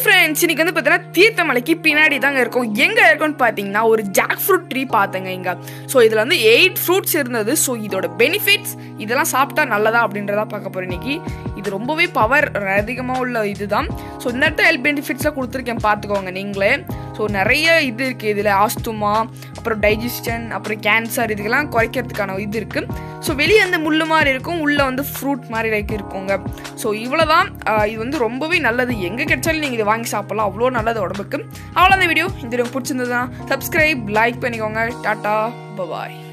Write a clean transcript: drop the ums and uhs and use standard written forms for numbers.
Friends, இன்னைக்கு வந்து பார்த்தீங்கன்னா தீர்த்தமலைக்கு பின்னாடி தாங்க இருக்கும். எங்கே இருக்கும்னு பார்த்தீங்கன்னா ஒரு ஜாக் ஃப்ரூட் ட்ரீ பார்த்தேங்க இங்கே. ஸோ இதில் வந்து 8 ஃப்ரூட்ஸ் இருந்தது. ஸோ இதோட பெனிஃபிட்ஸ் இதெல்லாம் சாப்பிட்டா நல்லதா அப்படின்றத பார்க்க போகிறேன் இன்னைக்கு. இது ரொம்பவே பவர் அதிகமாக உள்ள இதுதான். ஸோ இந்த இடத்துல ஹெல்த் பெனிஃபிட்ஸ்லாம் கொடுத்துருக்கேன், பார்த்துக்கோங்க நீங்களே. ஸோ நிறைய இது இருக்குது இதில். ஆஸ்துமா, அப்புறம் டைஜஷன், அப்புறம் கேன்சர், இதுக்கெல்லாம் குறைக்கிறதுக்கான இது இருக்குது. ஸோ வெளியே வந்து முள் மாதிரி இருக்கும், உள்ளே வந்து ஃப்ரூட் மாதிரி இருக்குங்க. ஸோ இவ்வளோ தான். இது வந்து ரொம்பவே நல்லது. எங்கே கிடைச்சாலும் நீங்கள் இதை வாங்கி சாப்பிட்லாம், அவ்வளோ நல்லது உடம்புக்கு. அவ்வளோ அந்த வீடியோ. இந்த வீடியோ பிடிச்சிருந்ததுன்னா சப்ஸ்கிரைப், லைக் பண்ணிக்கோங்க. டாட்டா, பாய்.